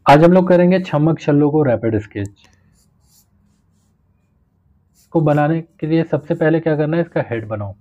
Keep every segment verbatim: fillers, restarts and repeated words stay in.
आज हम लोग करेंगे छमक छल्लों को रैपिड स्केच। इसको बनाने के लिए सबसे पहले क्या करना है, इसका हेड बनाओ,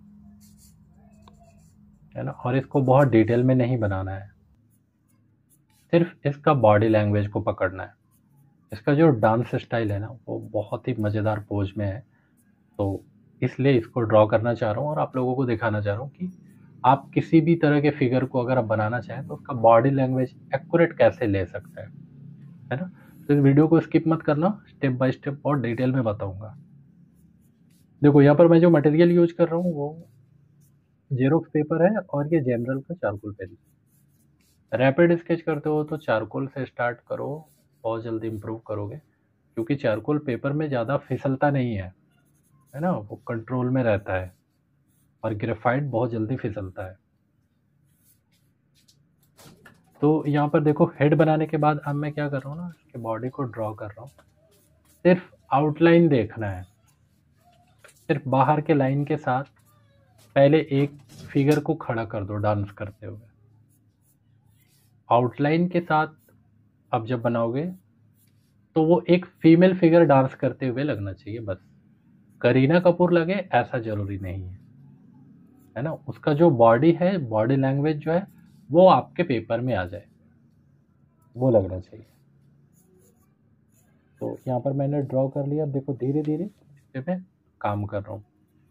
है ना। और इसको बहुत डिटेल में नहीं बनाना है, सिर्फ इसका बॉडी लैंग्वेज को पकड़ना है। इसका जो डांस स्टाइल है ना, वो बहुत ही मज़ेदार पोज में है, तो इसलिए इसको ड्रॉ करना चाह रहा हूँ और आप लोगों को दिखाना चाह रहा हूँ कि आप किसी भी तरह के फिगर को अगर आप बनाना चाहें तो उसका बॉडी लैंग्वेज एक्यूरेट कैसे ले सकते हैं, है ना। तो इस वीडियो को स्किप मत करना, स्टेप बाय स्टेप और डिटेल में बताऊंगा। देखो यहाँ पर मैं जो मटेरियल यूज कर रहा हूँ वो जेरोक्स पेपर है और ये जनरल का चारकोल पेन। रैपिड स्केच करते हो तो चारकोल से स्टार्ट करो, बहुत जल्दी इम्प्रूव करोगे, क्योंकि चारकोल पेपर में ज़्यादा फिसलता नहीं है, है ना, वो कंट्रोल में रहता है। और ग्रेफाइट बहुत जल्दी फिसलता है। तो यहाँ पर देखो, हेड बनाने के बाद अब मैं क्या कर रहा हूँ ना, इसके बॉडी को ड्रॉ कर रहा हूँ। सिर्फ आउटलाइन देखना है, सिर्फ बाहर के लाइन के साथ पहले एक फिगर को खड़ा कर दो डांस करते हुए। आउटलाइन के साथ अब जब बनाओगे तो वो एक फीमेल फिगर डांस करते हुए लगना चाहिए, बस। करीना कपूर लगे ऐसा जरूरी नहीं है, है ना। उसका जो बॉडी है, बॉडी लैंग्वेज जो है, वो आपके पेपर में आ जाए, वो लगना चाहिए। तो यहाँ पर मैंने ड्रॉ कर लिया। अब देखो धीरे धीरे इस पे मैं काम कर रहा हूँ।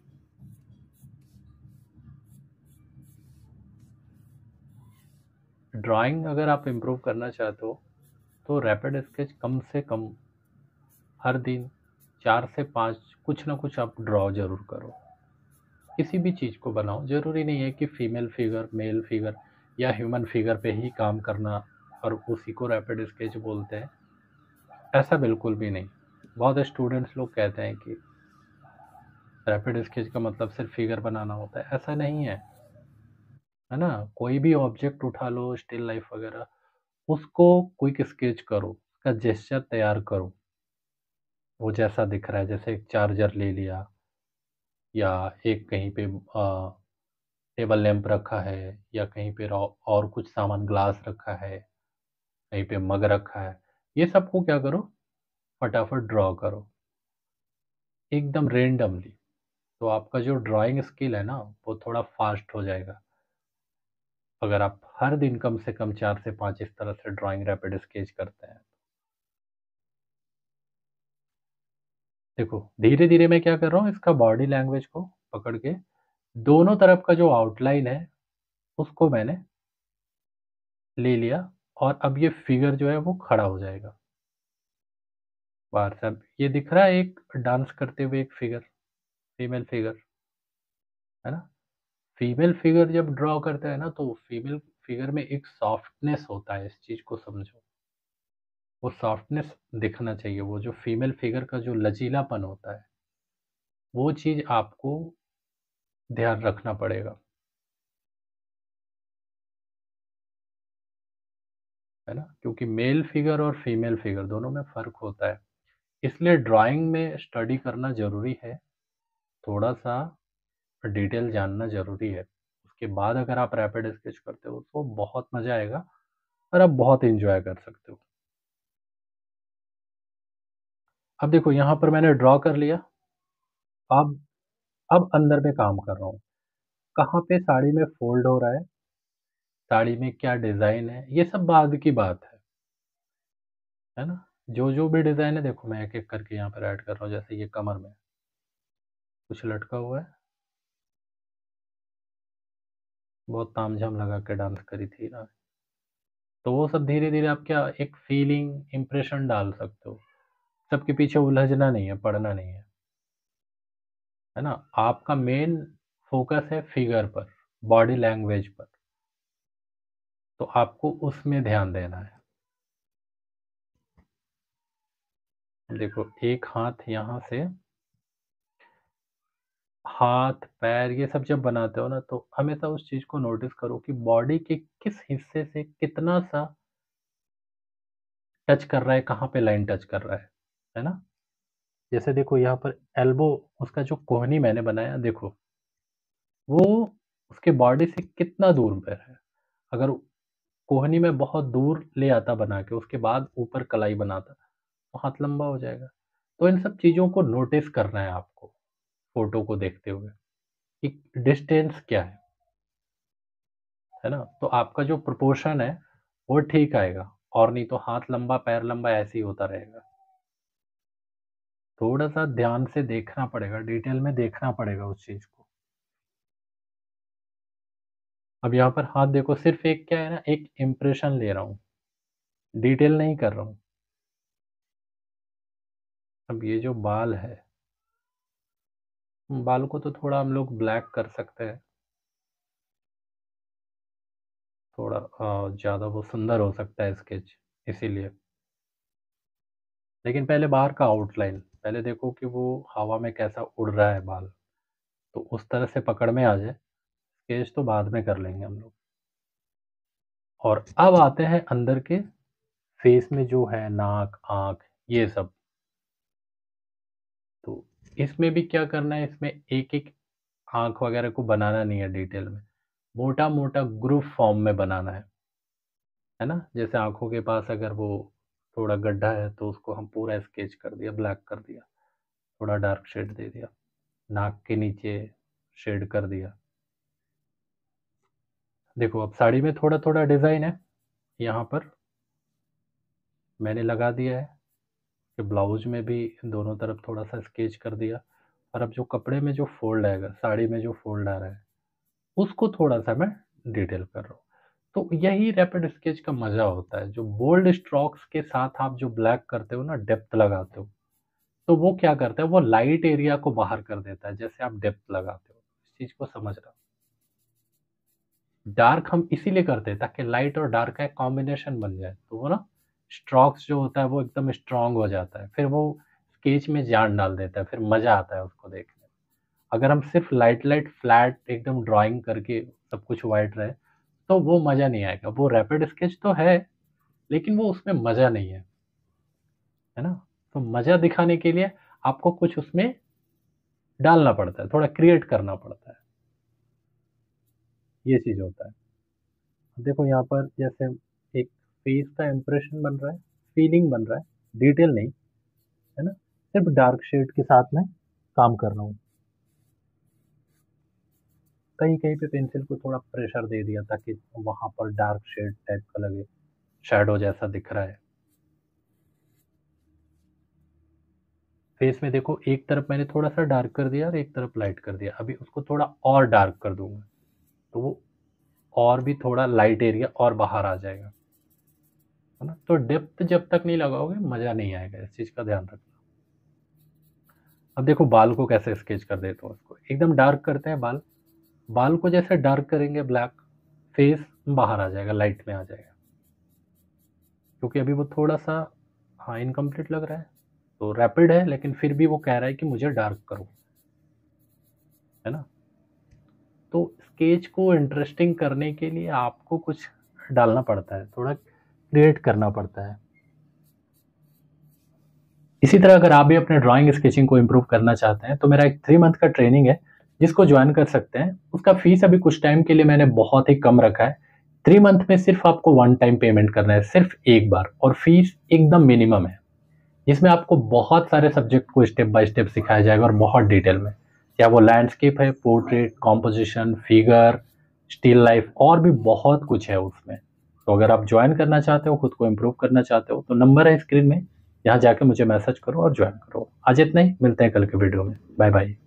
ड्राइंग अगर आप इम्प्रूव करना चाहते हो तो रैपिड स्केच कम से कम हर दिन चार से पाँच कुछ ना कुछ आप ड्रॉ जरूर करो। किसी भी चीज़ को बनाओ, ज़रूरी नहीं है कि फीमेल फिगर, मेल फिगर या ह्यूमन फिगर पे ही काम करना और उसी को रैपिड स्केच बोलते हैं, ऐसा बिल्कुल भी नहीं। बहुत स्टूडेंट्स लोग कहते हैं कि रैपिड स्केच का मतलब सिर्फ फिगर बनाना होता है, ऐसा नहीं है, है ना। कोई भी ऑब्जेक्ट उठा लो, स्टिल लाइफ वगैरह, उसको क्विक स्केच करो, उसका जेस्चर तैयार करो, वो जैसा दिख रहा है। जैसे एक चार्जर ले लिया, या एक कहीं पे टेबल लैंप रखा है, या कहीं पे और और कुछ सामान, ग्लास रखा है, कहीं पे मग रखा है, ये सबको क्या करो, फटाफट ड्रॉ करो एकदम रेंडमली। तो आपका जो ड्राइंग स्किल है ना, वो थोड़ा फास्ट हो जाएगा अगर आप हर दिन कम से कम चार से पाँच इस तरह से ड्राइंग रैपिड स्केच करते हैं। देखो धीरे धीरे मैं क्या कर रहा हूँ, इसका बॉडी लैंग्वेज को पकड़ के दोनों तरफ का जो आउटलाइन है उसको मैंने ले लिया, और अब ये फिगर जो है वो खड़ा हो जाएगा बाहर से। अब ये दिख रहा है एक डांस करते हुए एक फिगर, फीमेल फिगर, है ना। फीमेल फिगर जब ड्रॉ करते हैं ना, तो फीमेल फिगर में एक सॉफ्टनेस होता है, इस चीज को समझो। वो सॉफ्टनेस दिखना चाहिए, वो जो फीमेल फिगर का जो लचीलापन होता है, वो चीज आपको ध्यान रखना पड़ेगा, है ना। क्योंकि मेल फिगर और फीमेल फिगर दोनों में फर्क होता है, इसलिए ड्राइंग में स्टडी करना जरूरी है, थोड़ा सा डिटेल जानना ज़रूरी है। उसके बाद अगर आप रैपिड स्केच करते हो तो बहुत मज़ा आएगा और आप बहुत एन्जॉय कर सकते हो। अब देखो यहाँ पर मैंने ड्रॉ कर लिया। अब अब अंदर में काम कर रहा हूँ। कहाँ पे साड़ी में फ़ोल्ड हो रहा है, साड़ी में क्या डिज़ाइन है, ये सब बाद की बात है, है ना। जो-जो भी डिज़ाइन है, देखो मैं एक-एक करके यहाँ पर ऐड कर रहा हूँ। जैसे ये कमर में कुछ लटका हुआ है, बहुत तामझाम लगा के डांस करी थी ना। तो वो सब धीरे-धीरे आप क्या एक फ़ीलिंग, इम्प्रेशन डाल सकते हो। सबके पीछे उलझना नहीं है, पड़ना नहीं है, है ना। आपका मेन फोकस है फिगर पर, बॉडी लैंग्वेज पर, तो आपको उसमें ध्यान देना है। देखो एक हाथ यहाँ से, हाथ पैर ये सब जब बनाते हो ना, तो हमेशा उस चीज को नोटिस करो कि बॉडी के किस हिस्से से कितना सा टच कर रहा है, कहाँ पे लाइन टच कर रहा है है ना। जैसे देखो यहाँ पर एल्बो, उसका जो कोहनी मैंने बनाया, देखो वो उसके बॉडी से कितना दूर पर है। अगर कोहनी में बहुत दूर ले आता बना के, उसके बाद ऊपर कलाई बनाता, तो हाथ लंबा हो जाएगा। तो इन सब चीज़ों को नोटिस करना है आपको, फ़ोटो को देखते हुए कि डिस्टेंस क्या है, है ना? तो आपका जो प्रोपोर्शन है, वो ठीक आएगा, और नहीं तो हाथ लंबा, पैर लंबा ऐसे ही होता रहेगा। थोड़ा-सा ध्यान से देखना पड़ेगा, डिटेल में देखना पड़ेगा उस चीज़ को। अब यहाँ पर हाथ देखो, सिर्फ़ एक क्या है ना, एक इम्प्रेशन ले रहा हूँ, डिटेल नहीं कर रहा हूँ। अब ये जो बाल है, बाल को तो थोड़ा हम लोग ब्लैक कर सकते हैं, थोड़ा अ, ज़्यादा वो सुंदर हो सकता है स्केच, इसीलिए। लेकिन पहले बाहर का आउटलाइन, पहले देखो कि वो हवा में कैसा उड़ रहा है बाल, तो उस तरह से पकड़ में आ जाए, स्केच तो बाद में कर लेंगे हम लोग। और अब आते हैं अंदर के फेस में जो है नाक, आँख, ये सब। तो इसमें भी क्या करना है, इसमें एक-एक आँख वगैरह को बनाना नहीं है डिटेल में, मोटा-मोटा ग्रुप फॉर्म में बनाना है, है ना? जैसे आँखों के पास अगर वो थोड़ा गड्ढा है तो उसको हम पूरा स्केच कर दिया, ब्लैक कर दिया, थोड़ा डार्क शेड दे दिया, नाक के नीचे शेड कर दिया। देखो अब साड़ी में थोड़ा-थोड़ा डिज़ाइन है, यहाँ पर मैंने लगा दिया है कि ब्लाउज़ में भी दोनों तरफ थोड़ा-सा स्केच कर दिया, और अब जो कपड़े में जो फ़ोल्ड आएगा, साड़ी में जो फ़ोल्ड आ रहा है, उसको थोड़ा-सा मैं डिटेल कर रहा हूँ। तो यही रैपिड स्केच का मज़ा होता है, जो बोल्ड स्ट्रोक्स के साथ आप जो ब्लैक करते हो ना, डेप्थ लगाते हो, तो वो क्या करता है, वो लाइट एरिया को बाहर कर देता है, जैसे आप डेप्थ लगाते हो। इस चीज़ को समझना। डार्क हम इसीलिए करते हैं ताकि लाइट और डार्क का एक कॉम्बिनेशन बन जाए, तो वो ना स्ट्रोक्स जो होता है वो एकदम स्ट्रॉन्ग हो जाता है, फिर वो स्केच में जान डाल देता है, फिर मज़ा आता है उसको देखने में। अगर हम सिर्फ लाइट लाइट फ्लैट एकदम ड्राइंग करके सब कुछ वाइट रहे, तो वो मज़ा नहीं आएगा। वो रैपिड स्केच तो है, लेकिन वो उसमें मज़ा नहीं है, है ना? तो मज़ा दिखाने के लिए आपको कुछ उसमें डालना पड़ता है, थोड़ा क्रिएट करना पड़ता है, ये चीज़ होता है। देखो यहाँ पर जैसे एक फेस का इंप्रेशन बन रहा है, फीलिंग बन रहा है, डिटेल नहीं, है ना? सिर्फ डार्क शेड के साथ में काम कर रहा हूँ। कहीं-कहीं पे पेंसिल को थोड़ा प्रेशर दे दिया ताकि वहाँ पर डार्क शेड टाइप का लगे, शैडो जैसा दिख रहा है। फेस में देखो एक तरफ मैंने थोड़ा-सा डार्क कर दिया और एक तरफ लाइट कर दिया। अभी उसको थोड़ा और डार्क कर दूँगा, तो वो और भी थोड़ा लाइट एरिया और बाहर आ जाएगा, है ना? तो डेप्थ जब तक नहीं लगाओगे मज़ा नहीं आएगा, इस चीज़ का ध्यान रखना। अब देखो बाल को कैसे स्केच कर देता हूँ इसको, एकदम डार्क करते हैं बाल, बाल को जैसे डार्क करेंगे ब्लैक, फेस बाहर आ जाएगा, लाइट में आ जाएगा। क्योंकि अभी वो थोड़ा-सा हाँ, इनकम्प्लीट लग रहा है, तो रैपिड है लेकिन फिर भी वो कह रहा है कि मुझे डार्क करो, है ना? तो स्केच को इंटरेस्टिंग करने के लिए आपको कुछ डालना पड़ता है, थोड़ा क्रिएट करना पड़ता है। इसी तरह अगर आप भी अपने ड्राइंग स्केचिंग को इम्प्रूव करना चाहते हैं, तो मेरा एक थ्री मंथ का ट्रेनिंग है, जिसको जॉइन कर सकते हैं। उसका फीस अभी कुछ टाइम के लिए मैंने बहुत ही कम रखा है। थ्री मंथ में सिर्फ आपको वन टाइम पेमेंट करना है, सिर्फ एक बार, और फीस एकदम मिनिमम है। जिसमें आपको बहुत सारे सब्जेक्ट को स्टेप बाय स्टेप सिखाया जाएगा और बहुत डिटेल में। क्या वो लैंडस्केप है, portrait, composition, figure, still life, और भी बहुत कुछ है उसमें। तो अगर आप ज्वाइन करना चाहते हो, खुद को इम्प्रूव करना चाहते हो, तो नंबर है स्क्रीन में, यहाँ जाके मुझे मैसेज करो और ज्वाइन करो। आज इतना ही, मिलते हैं कल के वीडियो में। Bye bye.